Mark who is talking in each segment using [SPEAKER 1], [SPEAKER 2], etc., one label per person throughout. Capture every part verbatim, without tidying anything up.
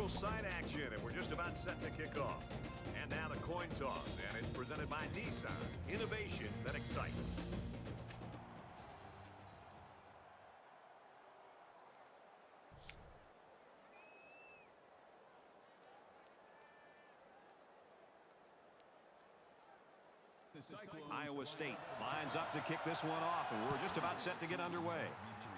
[SPEAKER 1] little side action, and we're just about set to kick off. And now the coin toss, and it's presented by Nissan. Innovation that excites. Iowa State lines up to kick this one off, and we're just about set to get underway.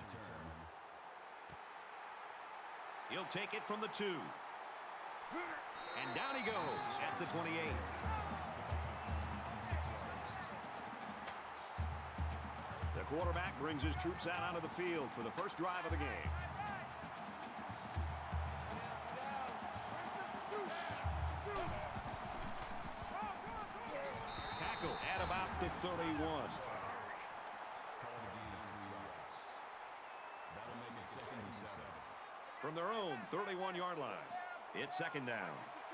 [SPEAKER 1] He'll take it from the two. And down he goes at the twenty-eight. The quarterback brings his troops out onto the field for the first drive of the game. Tackle at about the thirty-one.
[SPEAKER 2] That'll make it second and seven.
[SPEAKER 1] From their own thirty-one yard line, it's second down.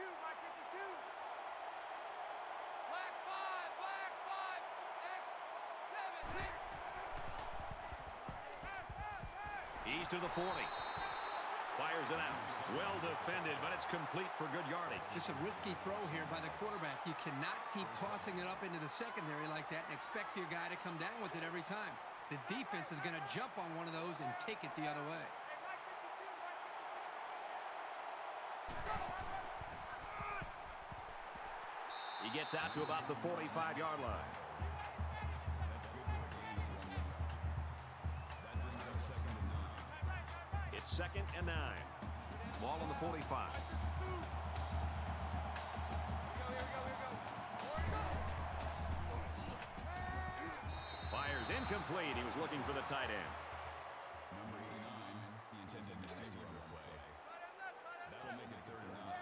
[SPEAKER 1] He's to the forty. Fires it out. Well defended, but it's complete for good yardage.
[SPEAKER 3] It's a risky throw here by the quarterback. You cannot keep tossing it up into the secondary like that and expect your guy to come down with it every time. The defense is going to jump on one of those and take it the other way.
[SPEAKER 1] He gets out to about the forty-five yard line. It's second and nine. Ball on the forty-five. Fires incomplete. He was looking for the tight end.
[SPEAKER 2] Number eighty-nine, the intended receiver on the play. That'll make it third and nine.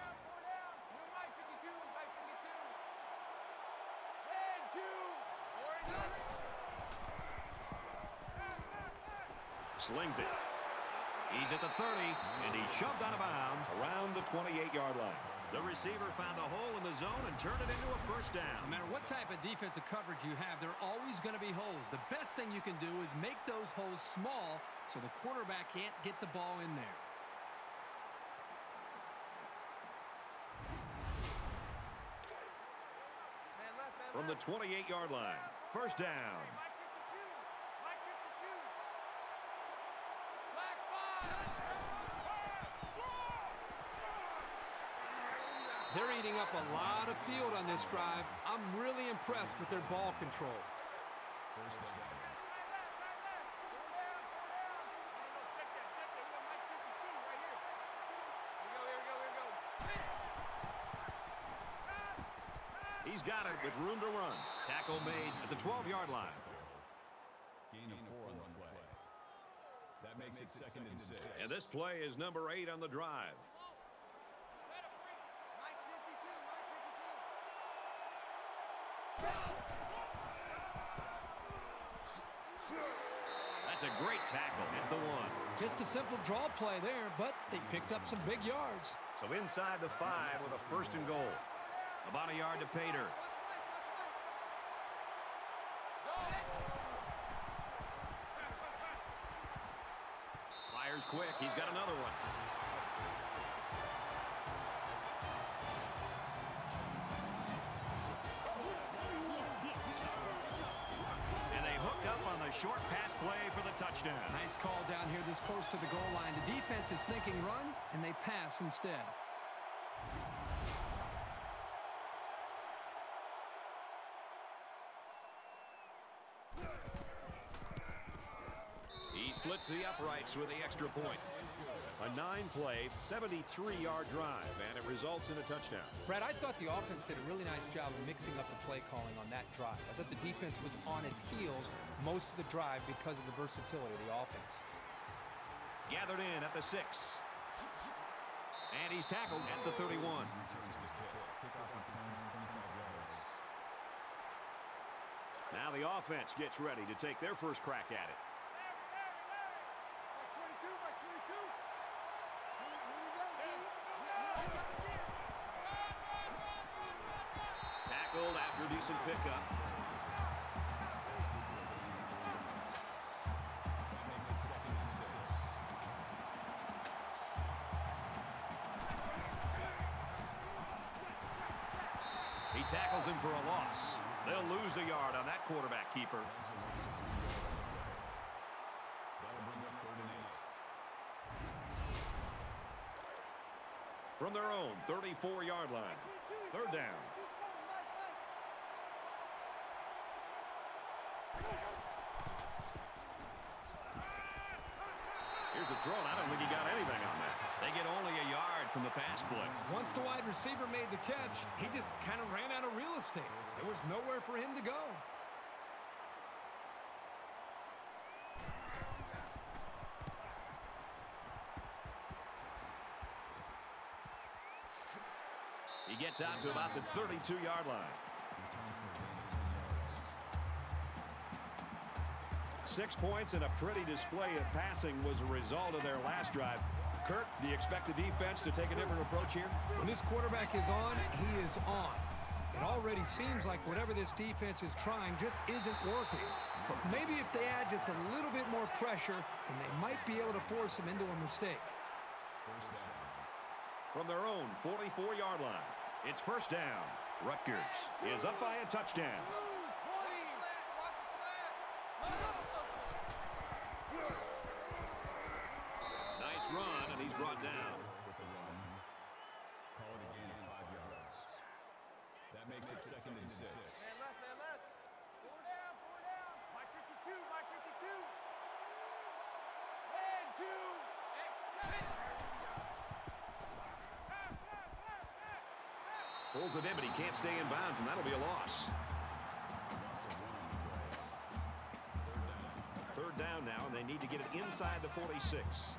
[SPEAKER 1] Slings it. He's at the thirty, and he's shoved out of bounds around the twenty-eight yard line. The receiver found the hole in the zone and turned it into a first down.
[SPEAKER 3] No matter what type of defensive coverage you have, there are always going to be holes. The best thing you can do is make those holes small so the quarterback can't get the ball in there.
[SPEAKER 1] From the twenty-eight yard line, first down.
[SPEAKER 3] They're eating up a lot of field on this drive. I'm really impressed with their ball control.
[SPEAKER 2] First down.
[SPEAKER 1] He's got it with room to run. Tackle made at the twelve yard line.
[SPEAKER 2] Gain of four on the play. That makes it second and six.
[SPEAKER 1] And this play is number eight on the drive. That's a great tackle at the one.
[SPEAKER 3] Just a simple draw play there, but they picked up some big yards.
[SPEAKER 1] So inside the five with a first and goal. About a yard to Pater. Fires quick. He's got another one. And they hook up on the short pass play for the touchdown.
[SPEAKER 3] Nice call down here this close to the goal line. The defense is thinking run, and they pass instead.
[SPEAKER 1] He splits the uprights with the extra point. A nine-play, seventy-three yard drive, and it results in a touchdown.
[SPEAKER 4] Brad, I thought the offense did a really nice job of mixing up the play calling on that drive. I thought the defense was on its heels most of the drive because of the versatility of the offense.
[SPEAKER 1] Gathered in at the six. And he's tackled at the thirty-one. Now the offense gets ready to take their first crack at it. Tackled after a decent pickup. He tackles him for a loss. They'll lose a yard on that quarterback keeper.
[SPEAKER 2] That'll bring up third and eight.
[SPEAKER 1] From their own thirty-four yard line. Third down. Here's the throw. I don't think he got anything on that. They get only a yard from the pass play.
[SPEAKER 3] Once the wide receiver made the catch, he just kind of ran out of real estate. There was nowhere for him to go.
[SPEAKER 1] He gets out to about the thirty-two yard line. Six points and a pretty display of passing was a result of their last drive. Kirk, do you expect the defense to take a different approach here?
[SPEAKER 3] When this quarterback is on, he is on. It already seems like whatever this defense is trying just isn't working. But maybe if they add just a little bit more pressure, then they might be able to force him into a mistake.
[SPEAKER 1] From their own forty-four yard line, it's first down. Rutgers is up by a touchdown. Nice run, and he's brought down.
[SPEAKER 2] With the run. Call it a gain of five yards. That makes it second and six.
[SPEAKER 5] Man left, man left. Four down, four down. Mike fifty-two, Mike fifty-two. And two, extend.
[SPEAKER 1] Pulls it in, but he can't stay in bounds, and that'll be a loss. Third down now, and they need to get it inside the forty-six.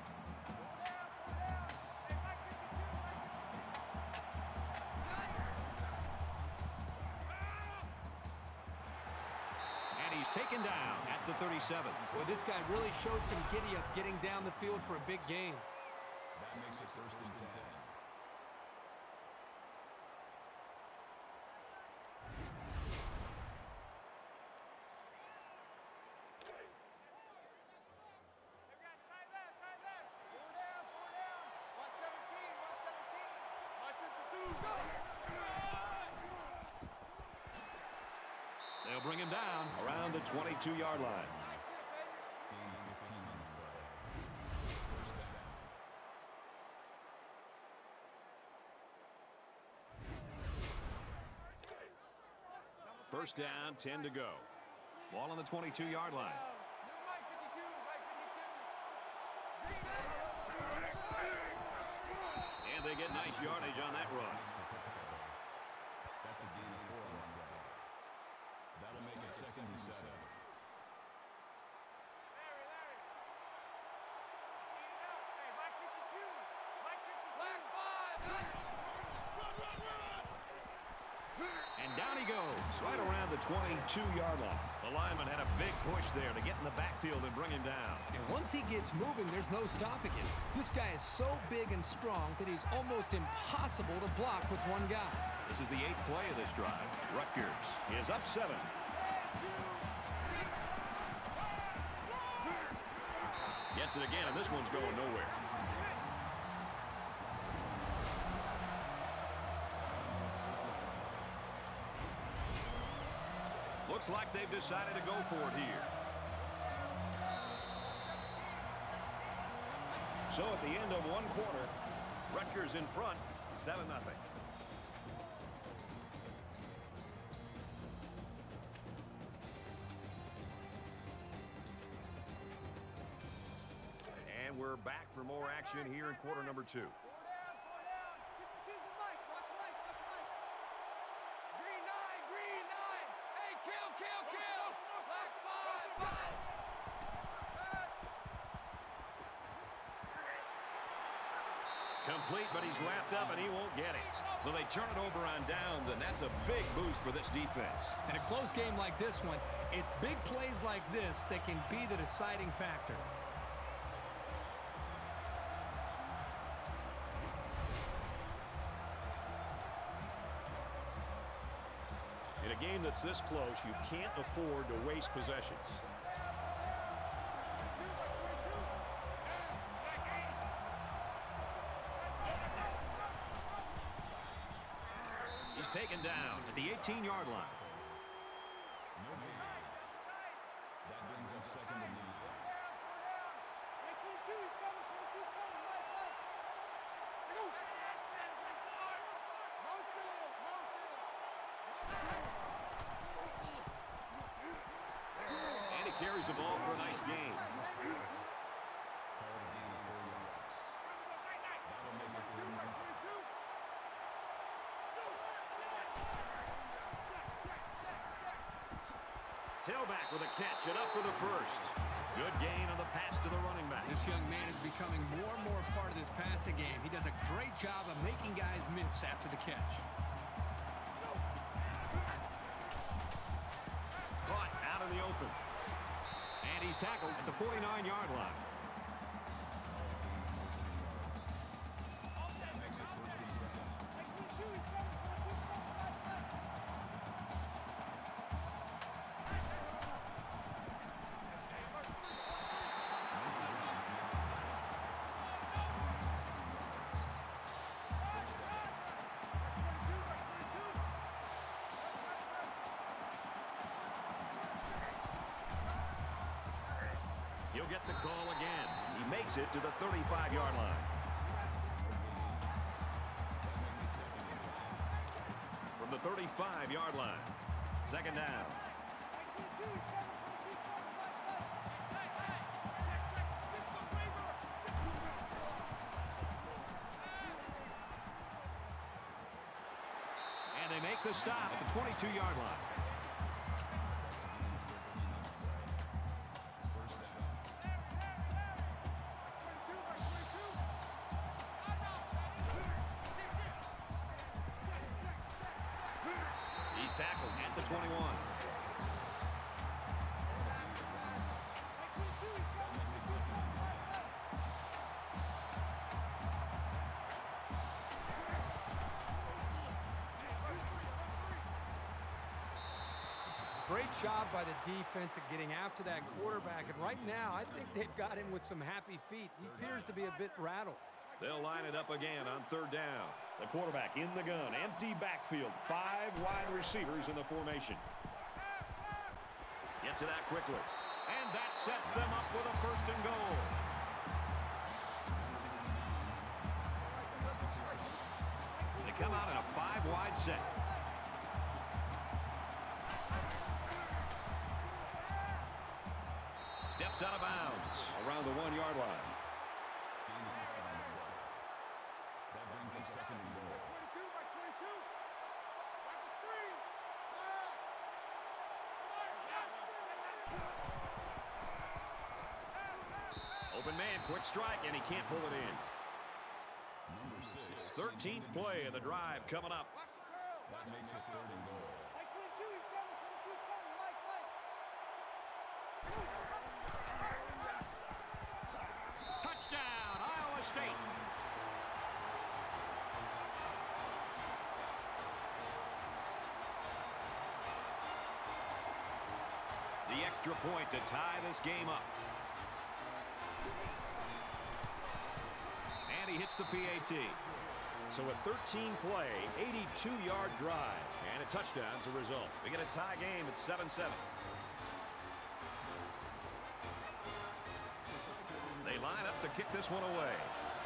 [SPEAKER 1] And he's taken down at the thirty-seven.
[SPEAKER 3] Well, this guy really showed some giddy-up getting down the field for a big gain.
[SPEAKER 2] That makes it first and ten.
[SPEAKER 1] They'll bring him down around the twenty-two yard line. First down, ten to go. Ball on the twenty-two yard line. And they get nice yardage on that run.
[SPEAKER 2] That's a gain of four on that run. That'll make it second and seven.
[SPEAKER 5] Larry, Larry. Hey, Mike fifty-two. Mike fifty-two. Black five. Run, run, run.
[SPEAKER 1] And down he goes, right around the twenty-two yard line. The lineman had a big push there to get in the backfield and bring him down.
[SPEAKER 3] And once he gets moving, there's no stopping him. This guy is so big and strong that he's almost impossible to block with one guy.
[SPEAKER 1] This is the eighth play of this drive. Rutgers is up seven. Gets it again, and this one's going nowhere. Looks like they've decided to go for it here. So at the end of one quarter, Rutgers in front, seven nothing. And we're back for more action here in quarter number two.
[SPEAKER 5] Four down, four down. fifty-two's the Mike. Watch Mike, watch Mike. Green nine, green nine. Hey, kill, kill, kill. Black five, five.
[SPEAKER 1] Complete, but he's wrapped up and he won't get it. So they turn it over on downs, and that's a big boost for this defense.
[SPEAKER 3] In a close game like this one, it's big plays like this that can be the deciding factor.
[SPEAKER 1] In a game that's this close, you can't afford to waste possessions. He's taken down at the eighteen-yard line.
[SPEAKER 2] No gain. That brings up second and nine.
[SPEAKER 5] Hey, twenty-two, he's coming. twenty-two's coming. Mike, Mike. Go. Motion, motion.
[SPEAKER 1] And he carries the ball for a nice gain. Tailback with a catch, and up for the first. Good gain on the pass to the running back.
[SPEAKER 3] This young man is becoming more and more part of this passing game. He does a great job of making guys miss after the catch.
[SPEAKER 1] Caught out in the open. And he's tackled at the forty-nine-yard line. He'll get the call again. He makes it to the thirty-five-yard line. From the thirty-five-yard line. Second down. And they make the stop at the twenty-two-yard line. He's tackled at the twenty-one.
[SPEAKER 4] Great job by the defense at getting after that quarterback. And right now, I think they've got him with some happy feet. He appears to be a bit rattled.
[SPEAKER 1] They'll line it up again on third down. The quarterback in the gun. Empty backfield. Five wide receivers in the formation. Gets it out quickly. And that sets them up with a first and goal. They come out in a five-wide set. Steps out of bounds around the one-yard line.
[SPEAKER 2] That brings up second and goal.
[SPEAKER 5] twenty-two by twenty-two. Watch the screen. Pass.
[SPEAKER 1] Open man, quick strike, and he can't pull it in.
[SPEAKER 2] Number six.
[SPEAKER 1] thirteenth play of the drive coming up.
[SPEAKER 5] Watch the curl.
[SPEAKER 2] That makes it third and goal.
[SPEAKER 5] Like twenty-two, he's coming. twenty-two's coming. Mike, Mike.
[SPEAKER 1] Touchdown, Iowa State. The extra point to tie this game up. And he hits the P A T. So a thirteen play, eighty-two-yard drive, and a touchdown's the result. We get a tie game at seven seven. They line up to kick this one away.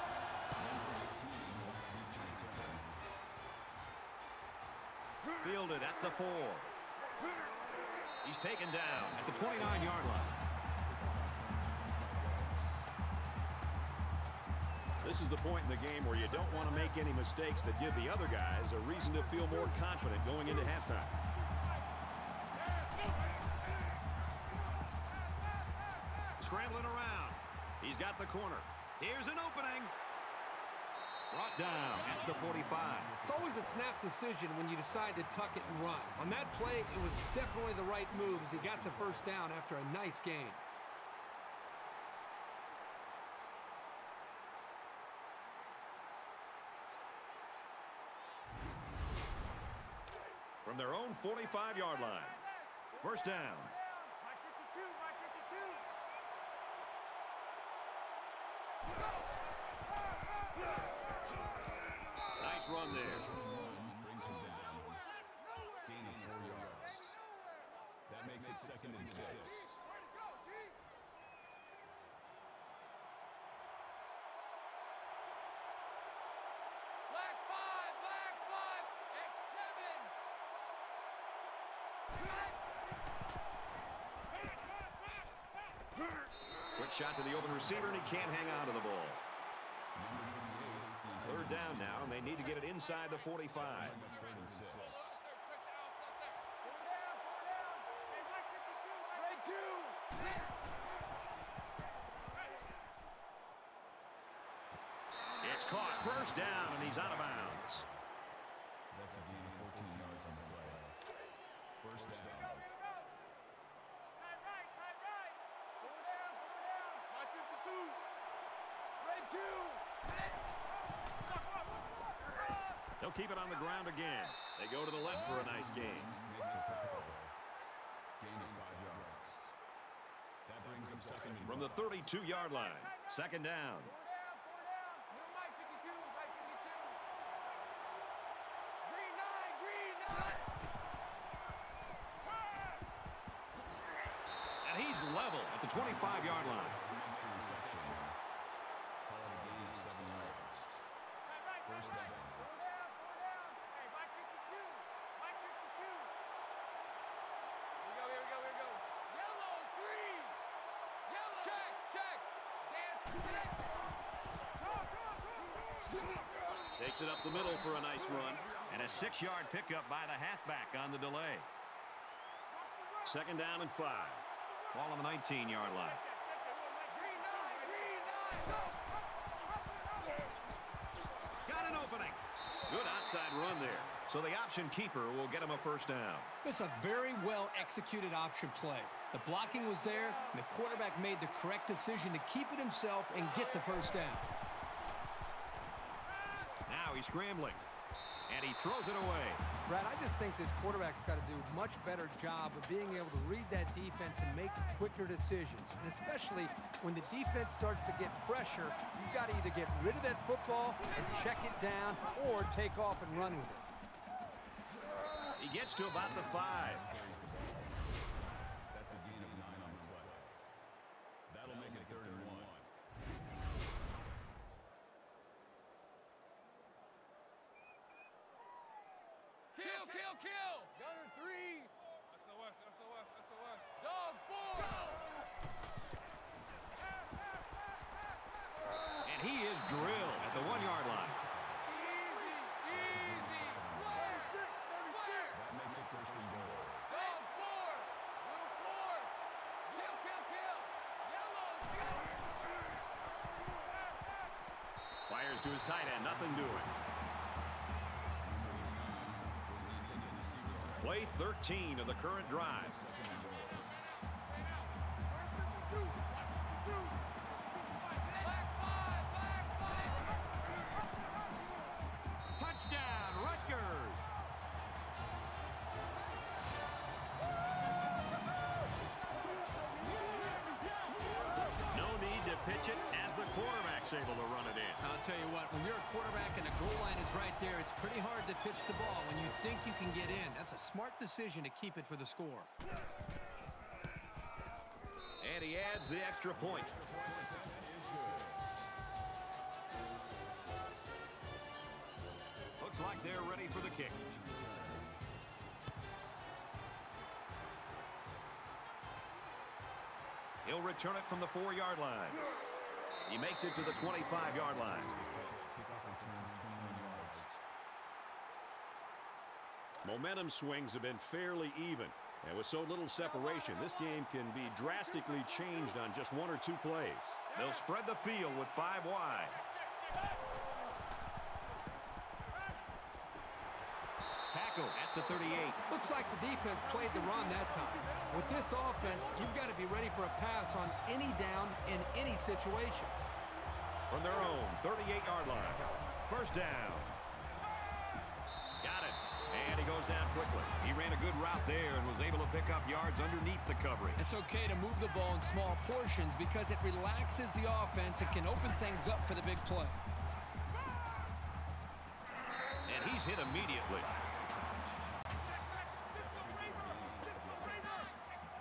[SPEAKER 1] Fielded at the four. He's taken down at the twenty-nine-yard line. This is the point in the game where you don't want to make any mistakes that give the other guys a reason to feel more confident going into halftime. Scrambling around. He's got the corner. Here's an opening. Brought down at the forty-five.
[SPEAKER 4] It's always a snap decision when you decide to tuck it and run. On that play, it was definitely the right move as he got the first down after a nice gain.
[SPEAKER 1] From their own forty-five-yard line. First down.
[SPEAKER 5] Mike fifty-two, Mike fifty-two.
[SPEAKER 1] Nice run there.
[SPEAKER 2] Brings him down. Gain of makes it second and six.
[SPEAKER 5] Where to go, G? Black five, black five, X seven.
[SPEAKER 1] Quick shot to the open receiver, and he can't hang on to the ball. Third down now, and they need to get it inside the forty-five.
[SPEAKER 2] Third and six.
[SPEAKER 5] Check that out, out there. Four down, four down. Hey, Mike fifty-two, Red two.
[SPEAKER 1] It's caught. First down, and he's out of bounds.
[SPEAKER 2] That's a gain of fourteen yards on the play. First down.
[SPEAKER 5] Tight right, tight right. Four down, four down. Mike fifty-two. Red two.
[SPEAKER 1] They'll keep it on the ground again. They go to the left for a nice gain.
[SPEAKER 2] Makes the tackle. Gain of five yards. That brings him second and
[SPEAKER 1] From the thirty-two yard line. Second down.
[SPEAKER 5] Four down, four down. New Mike fifty-two, Mike fifty-two. Green nine, green nine.
[SPEAKER 1] And he's level at the twenty-five yard line.
[SPEAKER 2] Makes the reception. Call it a gain of seven yards.
[SPEAKER 5] Tight right, tight
[SPEAKER 2] First
[SPEAKER 5] right.
[SPEAKER 2] down.
[SPEAKER 5] Four down, four down. Hey, Mike fifty-two. Mike fifty-two. Here we go, here we go, here we go. Yellow three. Yellow. Check, check. Dance, check.
[SPEAKER 1] Takes it up the middle for a nice run. And a six yard pickup by the halfback on the delay. Second down and five. Ball on the nineteen yard line.
[SPEAKER 5] Green nine, green nine. Go.
[SPEAKER 1] Got an opening. Good outside run there. So the option keeper will get him a first down.
[SPEAKER 4] It's a very well executed option play. The blocking was there, and the quarterback made the correct decision to keep it himself and get the first down.
[SPEAKER 1] Now he's scrambling. And he throws it away.
[SPEAKER 4] Brad, I just think this quarterback's got to do a much better job of being able to read that defense and make quicker decisions. And especially when the defense starts to get pressure, you've got to either get rid of that football and check it down or take off and run with it.
[SPEAKER 1] He gets to about the five.
[SPEAKER 2] That's a gain of nine on the play. That'll make it third and one.
[SPEAKER 5] Kill, kill, kill. Gunner three. S O S, S O S, S O S. Dog four.
[SPEAKER 1] And he is drilled at the one yard line.
[SPEAKER 5] Easy, easy. Flare, flare.
[SPEAKER 2] That makes it first and goal.
[SPEAKER 5] Dog four. Blue four. Kill, kill, kill. Yellow, kill.
[SPEAKER 1] Fires to his tight end. Nothing doing. Play thirteen of the current drive.
[SPEAKER 2] Second and goal.
[SPEAKER 5] Black five, black five.
[SPEAKER 1] Touchdown, Rutgers. No need to pitch it as the quarterback's able to run it in.
[SPEAKER 4] I'll tell you what, when you're a quarterback and the goal line is right there, it's pretty hard to pitch the ball when you think you can get in. That's a smart decision to keep it for the score.
[SPEAKER 1] And he adds the extra point. Looks like they're ready for the kick. He'll return it from the four yard line. He makes it to the twenty-five yard line.
[SPEAKER 2] Kickoff return twenty-one yards.
[SPEAKER 1] Momentum swings have been fairly even. And with so little separation, this game can be drastically changed on just one or two plays. They'll spread the field with five wide. Tackle at the thirty-eight.
[SPEAKER 4] Looks like the defense played the run that time. With this offense, you've got to be ready for a pass on any down in any situation.
[SPEAKER 1] From their own thirty-eight yard line. First down. Got it. And he goes down quickly. He ran a good route there and was able to pick up yards underneath the coverage.
[SPEAKER 4] It's okay to move the ball in small portions because it relaxes the offense and can open things up for the big play.
[SPEAKER 1] And he's hit immediately.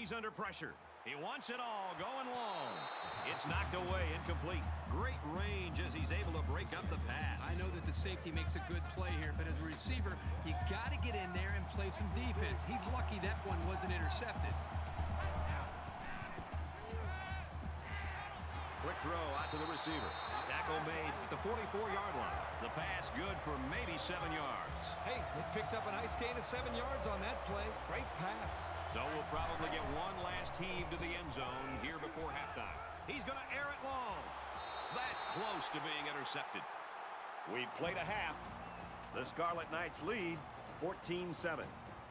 [SPEAKER 1] He's under pressure. He wants it all going long. It's knocked away, incomplete. Great range as he's able to break up the pass.
[SPEAKER 4] I know that the safety makes a good play here, but as a receiver, you got to get in there and play some defense. He's lucky that one wasn't intercepted.
[SPEAKER 1] Quick throw out to the receiver. Tackle made at the forty-four yard line. The pass good for maybe seven yards.
[SPEAKER 3] Hey, they picked up a nice gain of seven yards on that play. Great pass.
[SPEAKER 1] So we'll probably get one last heave to the end zone here before halftime. He's going to air it long. That close to being intercepted. We've played a half. The Scarlet Knights lead fourteen seven.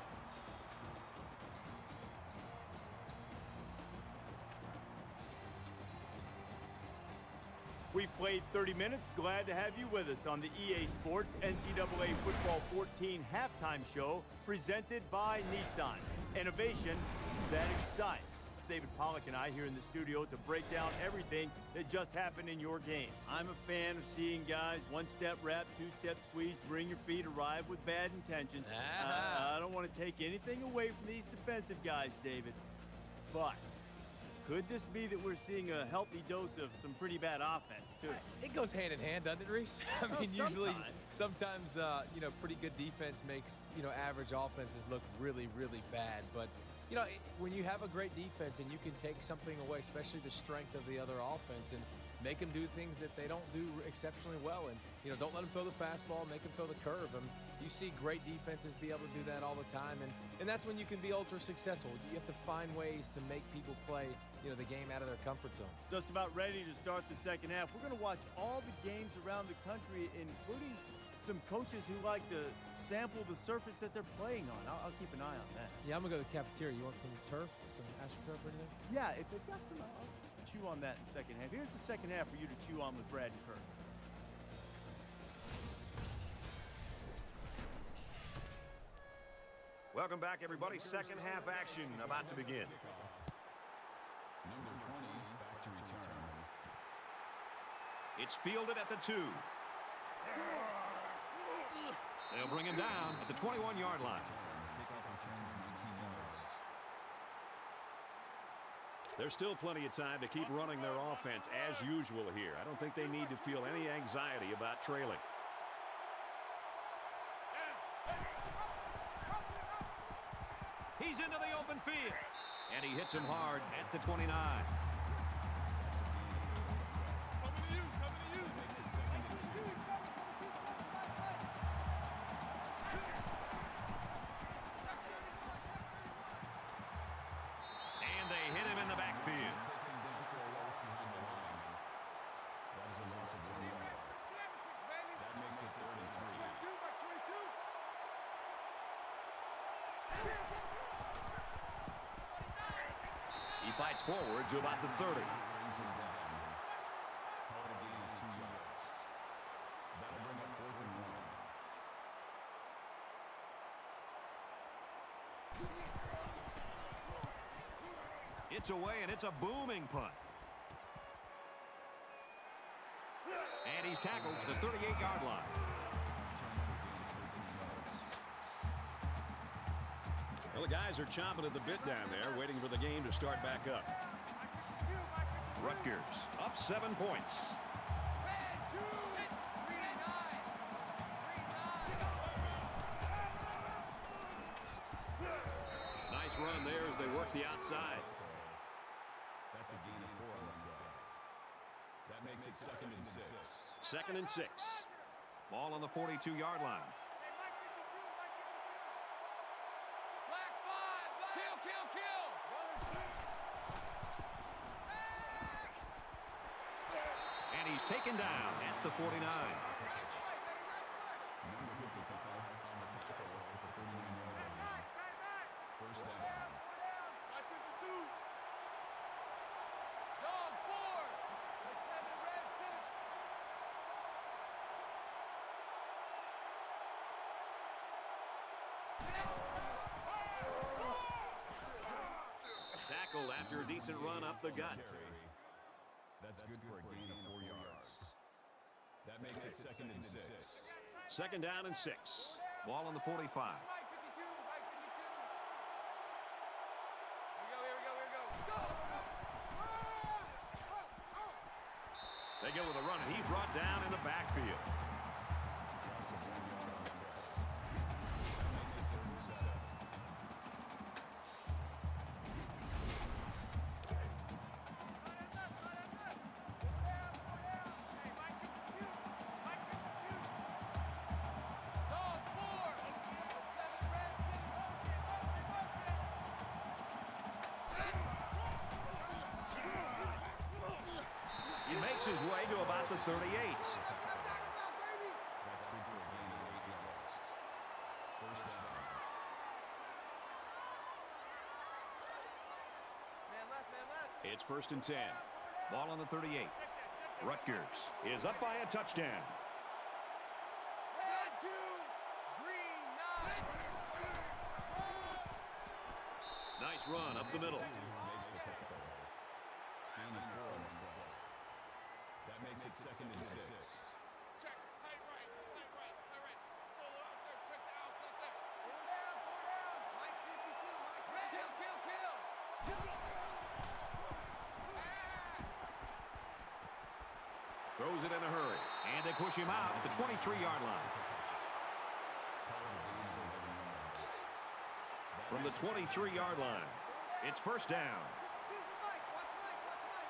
[SPEAKER 6] We've played thirty minutes. Glad to have you with us on the E A Sports N C double A Football fourteen halftime show presented by Nissan. Innovation that excites. David Pollack and I here in the studio to break down everything that just happened in your game. I'm a fan of seeing guys one-step wrap, two-step squeeze, bring your feet, arrive with bad intentions. Uh, I don't want to take anything away from these defensive guys, David, but could this be that we're seeing a healthy dose of some pretty bad offense, too?
[SPEAKER 7] It goes hand in hand, doesn't it, Reese? I
[SPEAKER 6] Well,
[SPEAKER 7] mean, usually,
[SPEAKER 6] sometimes.
[SPEAKER 7] sometimes, uh, you know, pretty good defense makes, you know, average offenses look really, really bad. But, you know, it, when you have a great defense and you can take something away, especially the strength of the other offense, and make them do things that they don't do exceptionally well. And, you know, don't let them throw the fastball, make them throw the curve. And you see great defenses be able to do that all the time. And, and that's when you can be ultra successful. You have to find ways to make people play, you know, the game out of their comfort zone.
[SPEAKER 6] Just about ready to start the second half. We're going to watch all the games around the country, including some coaches who like to sample the surface that they're playing on. I'll, I'll keep an eye on that.
[SPEAKER 7] Yeah, I'm going to go to the cafeteria. You want some turf? Some AstroTurf or anything?
[SPEAKER 6] Yeah, if they've got some, I'll chew on that in the second half. Here's the second half for you to chew on with Brad and Kirk.
[SPEAKER 1] Welcome back, everybody. Second half action about to begin.
[SPEAKER 2] Number twenty, back to return.
[SPEAKER 1] It's fielded at the two. They'll bring him down at the twenty-one yard line.
[SPEAKER 2] Kickoff return of nineteen yards.
[SPEAKER 1] There's still plenty of time to keep running their offense as usual here. I don't think they need to feel any anxiety about trailing. He's into the open field. And he hits him hard at the twenty-nine.
[SPEAKER 2] Makes it second and two.
[SPEAKER 1] And they hit him in the backfield.
[SPEAKER 2] Takes him down for a loss behind the line. That is a loss of one yard. That makes it third and three.
[SPEAKER 1] He fights forward to about the thirty.
[SPEAKER 2] Brings us down. Call it a gain of two yards. That'll bring up fourth and one.
[SPEAKER 1] It's away, and it's a booming punt. And he's tackled at the thirty-eight yard line. Well, the guys are chomping at the bit down there, waiting for the game to start back up. Rutgers up seven points. Nice run there as they work the outside.
[SPEAKER 2] That's a gain of four on that play. That makes it second and six.
[SPEAKER 1] Second and six. Ball on the forty-two yard line.
[SPEAKER 5] Kill, kill, kill!
[SPEAKER 1] And he's taken down at the forty-nine.
[SPEAKER 2] Number fifty-five on the tackle at the thirty-nine yard line. First down.
[SPEAKER 5] Dog, four! Seven, red, seven.
[SPEAKER 1] Tackled after a decent run up the gut.
[SPEAKER 2] That's good for a gain of four yards. That makes it second and six.
[SPEAKER 1] Second down and six. Ball on the forty-five.
[SPEAKER 5] Right fifty-two, right fifty-two. Here we go, here we go,
[SPEAKER 1] They go with a run, and he's brought down in the backfield. He makes his way to about the thirty-eight.
[SPEAKER 2] That's good for a gain of eight yards. First down.
[SPEAKER 5] Man left, man left.
[SPEAKER 1] It's first and ten. Ball on the thirty-eight. Rutgers is up by a touchdown.
[SPEAKER 5] Red two, green nine.
[SPEAKER 1] Nice run up the middle.
[SPEAKER 2] Makes the tackle. Gain of four on the play. That makes it second and six.
[SPEAKER 5] Check, tight right, tight right, tight right. Solo out there, check the outs out there. Four down, four down. Mike fifty-two, Mike fifty-two. Kill, kill, kill.
[SPEAKER 1] Throws it in a hurry. And they push him out at the twenty-three-yard line. From the twenty-three-yard line, it's first down.
[SPEAKER 5] Choose the Mike, watch Mike, watch Mike.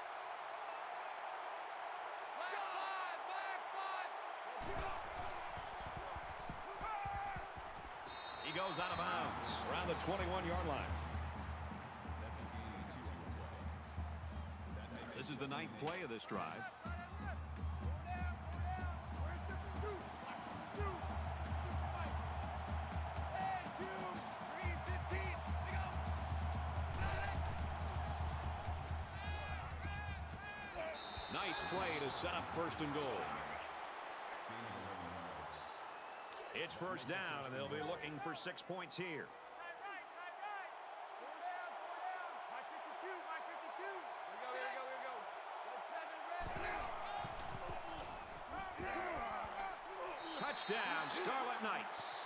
[SPEAKER 5] Black five, black five.
[SPEAKER 1] He goes out of bounds around the twenty-one-yard line.
[SPEAKER 2] That's a gain of two on the play. That makes
[SPEAKER 1] This is the ninth play of this drive. Nice play to set up first and goal. It's first down, and they'll be looking for six points here. Touchdown, Scarlet Knights.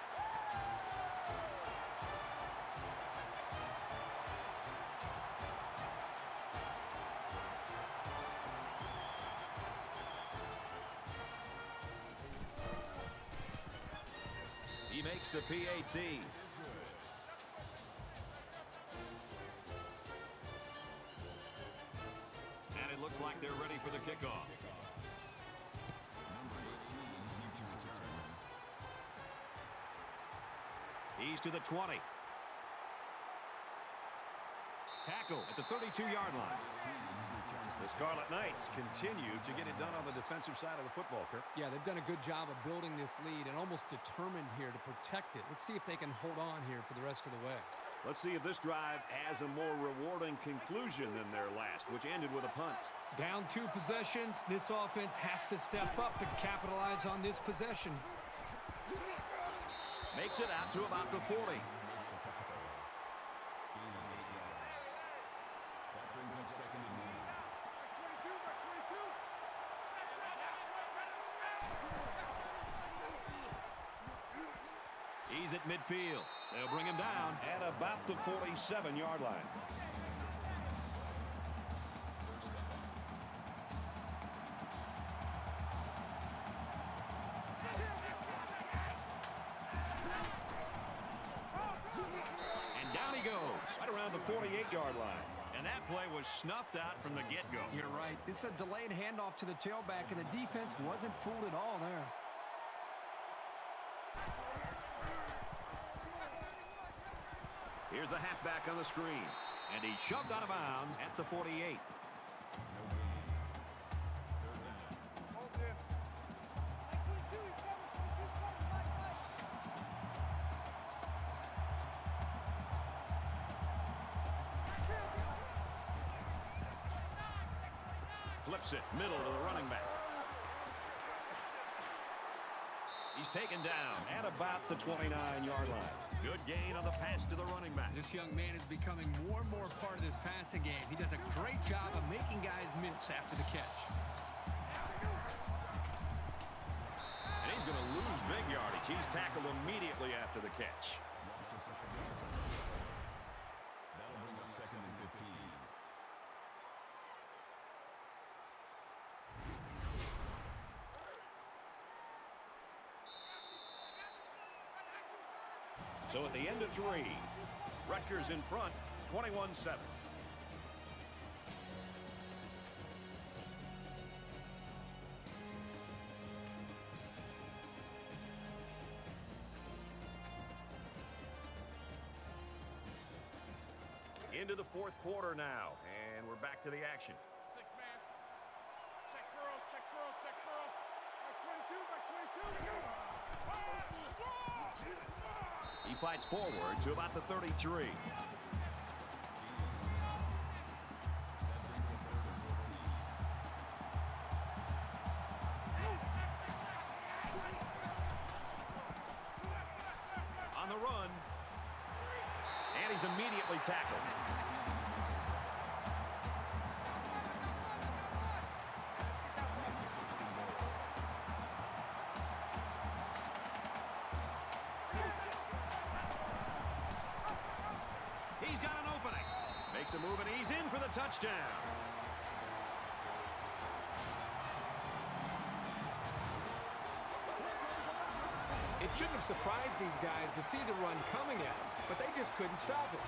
[SPEAKER 1] He makes the P A T. And it looks like they're ready for the kickoff. He's to the twenty. Tackle at the thirty-two-yard line. The Scarlet Knights continue to get it done on the defensive side of the football, Kirk.
[SPEAKER 4] Yeah, they've done a good job of building this lead and almost determined here to protect it. Let's see if they can hold on here for the rest of the way.
[SPEAKER 1] Let's see if this drive has a more rewarding conclusion than their last, which ended with a punt.
[SPEAKER 3] Down two possessions, this offense has to step up and capitalize on this possession.
[SPEAKER 1] Makes it out to about the forty.
[SPEAKER 2] That brings up second and nine.
[SPEAKER 1] He's at midfield. They'll bring him down at about the forty-seven-yard line. And down he goes, right around the forty-eight-yard line. And that play was snuffed out from the get-go.
[SPEAKER 3] You're right. This is a delayed handoff to the tailback, and the defense wasn't fooled at all there.
[SPEAKER 1] Here's the halfback on the screen. And he's shoved out of bounds at the forty-eight. Flips it, middle to the running back. He's taken down at about the twenty-nine-yard line. Good gain on the pass to the running back.
[SPEAKER 3] This young man is becoming more and more part of this passing game. He does a great job of making guys miss after the catch.
[SPEAKER 1] And he's going to lose big yardage. He's tackled immediately after the catch.
[SPEAKER 2] That'll bring up second and fifteen.
[SPEAKER 1] So at the end of three, Rutgers in front, twenty-one seven. Into the fourth quarter now, and we're back to the action.
[SPEAKER 5] Six man. Check curls, check curls, check curls. Back twenty-two, back twenty-two.
[SPEAKER 1] He fights forward to about the thirty-three. On the run. And he's immediately tackled. He's got an opening. Makes a move, and he's in for the touchdown.
[SPEAKER 4] It shouldn't have surprised these guys to see the run coming at them, but they just couldn't stop it.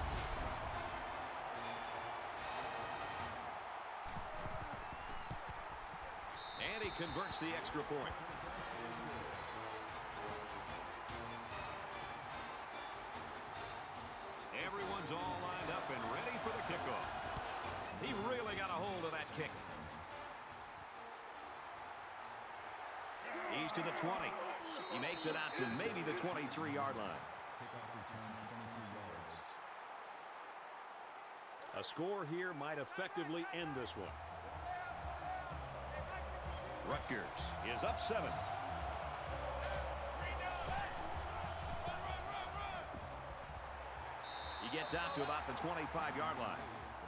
[SPEAKER 1] And he converts the extra point. Everyone's all lined up and ready for the kickoff. He really got a hold of that kick. He's to the twenty. He makes it out to maybe the twenty-three yard line. A score here might effectively end this one. Rutgers is up seven. He gets out to about the twenty-five yard line.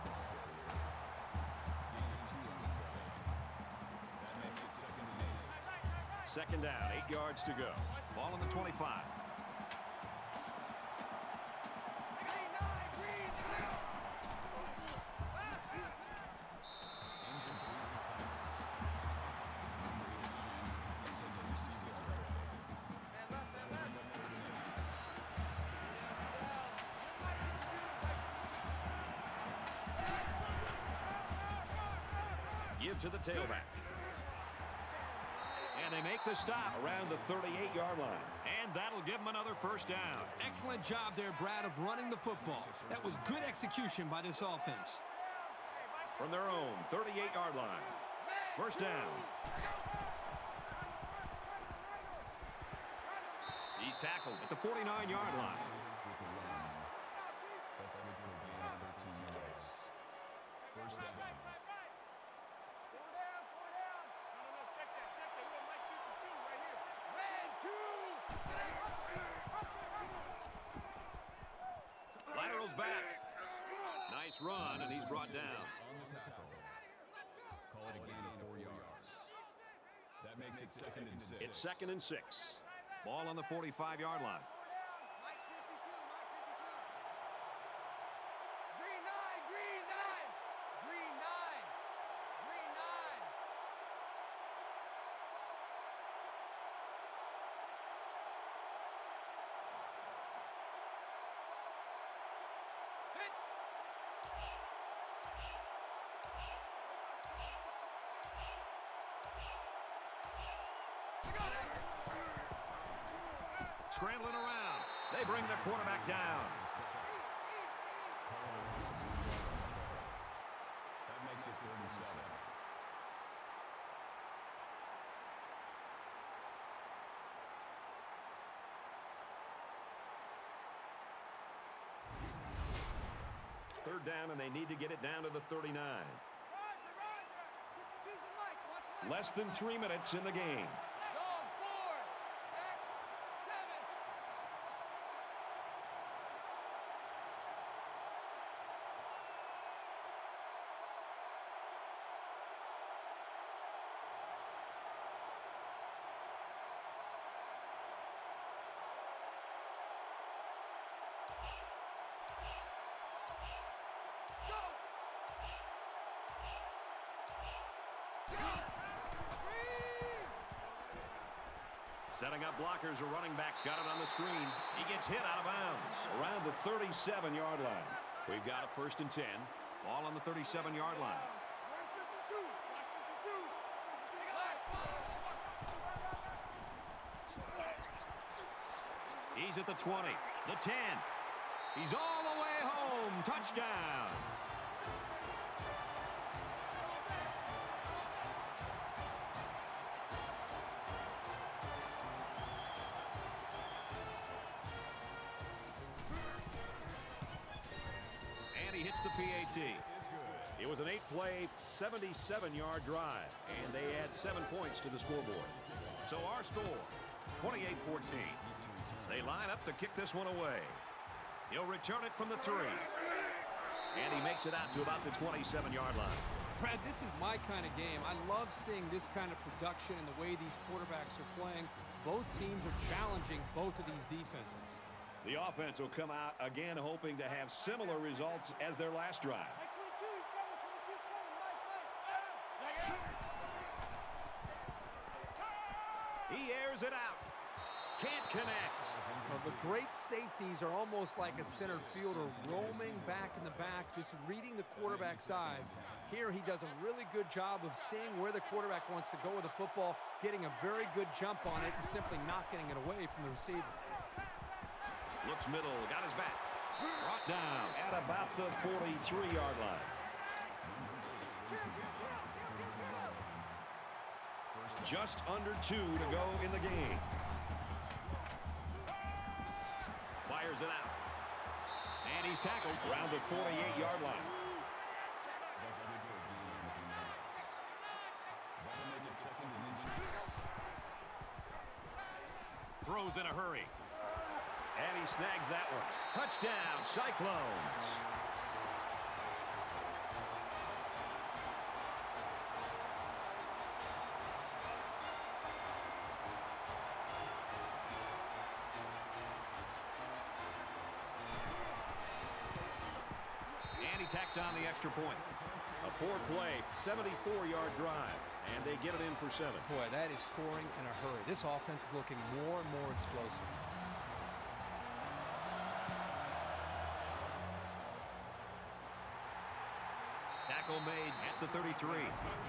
[SPEAKER 1] Second down, eight yards to go. Ball on the twenty-five. Give to the tailback. And they make the stop around the thirty-eight yard line. And that'll give them another first down.
[SPEAKER 3] Excellent job there, Brad, of running the football. That was good execution by this offense.
[SPEAKER 1] From their own thirty-eight yard line. First down. He's tackled at the forty-nine yard line.
[SPEAKER 2] First down.
[SPEAKER 1] Lateral's back. Nice run, and he's brought down.
[SPEAKER 2] On the tackle. Call it a gain of four yards. That makes it second and six.
[SPEAKER 1] It's second and six. Ball on the forty-five yard line.
[SPEAKER 5] Green nine, green nine, green nine, green nine. Hit.
[SPEAKER 1] Scrambling around. They bring the quarterback down.
[SPEAKER 2] That makes it third and seven.
[SPEAKER 1] Third down, and they need to get it down to the thirty-nine.
[SPEAKER 5] Roger, Roger. Choose the mic. Watch Mike.
[SPEAKER 1] Less than three minutes in the game.
[SPEAKER 5] Go four, X, seven. Go. Go. Three.
[SPEAKER 1] Setting up blockers, a running back's got it on the screen. He gets hit out of bounds around the thirty-seven yard line. We've got a first and ten. Ball on the thirty-seven yard line. He's at the twenty, the ten. He's all the way home. Touchdown. And he hits the P A T. It was an eight-play, seventy-seven yard drive, and they add seven points to the scoreboard. So our score, twenty-eight fourteen. They line up to kick this one away. He'll return it from the three. And he makes it out to about the twenty-seven yard line.
[SPEAKER 4] Brad, this is my kind of game. I love seeing this kind of production and the way these quarterbacks are playing. Both teams are challenging both of these defenses.
[SPEAKER 1] The offense will come out again hoping to have similar results as their last drive. He airs it out. Can't connect.
[SPEAKER 4] Well, the great safeties are almost like a center fielder roaming back in the back, just reading the quarterback's eyes. Here he does a really good job of seeing where the quarterback wants to go with the football, getting a very good jump on it, and simply not getting it away from the receiver.
[SPEAKER 1] Looks middle, got his back. Brought down at about the forty-three yard line. Just under two to go in the game. Fires it out. And he's tackled around the forty-eight yard line. Throws in a hurry. And he snags that one. Touchdown, Cyclones. And he tacks on the extra point. A four-play, seventy-four yard drive. And they get it in for seven.
[SPEAKER 4] Boy, that is scoring in a hurry. This offense is looking more and more explosive.
[SPEAKER 1] Tackle made at the thirty-three.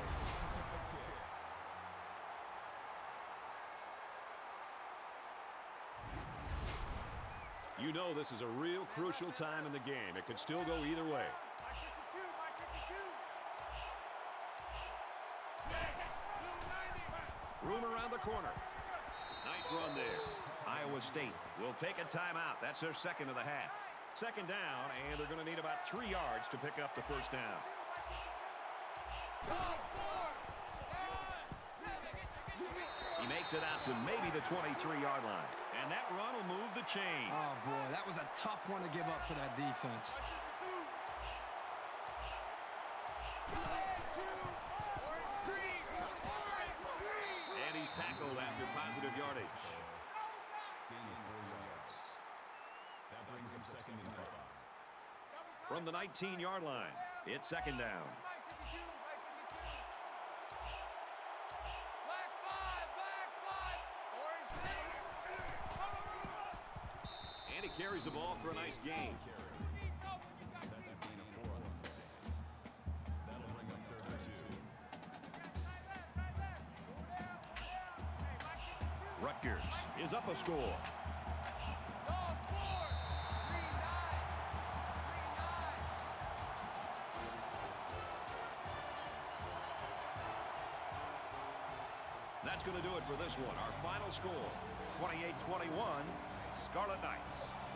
[SPEAKER 1] You know this is a real crucial time in the game. It could still go either way. Room around the corner. Nice run there. Iowa State will take a timeout. That's their second of the half. Second down, and they're going to need about three yards to pick up the first down. He makes it out to maybe the twenty-three yard line. And that run will move the chain.
[SPEAKER 3] Oh, boy, that was a tough one to give up for that defense.
[SPEAKER 1] And he's tackled after positive yardage.
[SPEAKER 2] That brings him second and five.
[SPEAKER 1] From the nineteen yard line, it's second down. And he carries the ball for a nice gain.
[SPEAKER 2] That's a gain of four on the play. That'll bring up third and two.
[SPEAKER 1] Rutgers is up a score. That's going to do it for this one. Our final score, twenty-eight twenty-one, Scarlet Knights.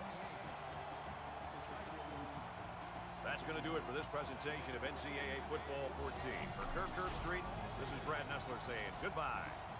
[SPEAKER 1] That's going to do it for this presentation of N C double A Football fourteen. For Kirk Herbstreit, this is Brad Nessler saying goodbye.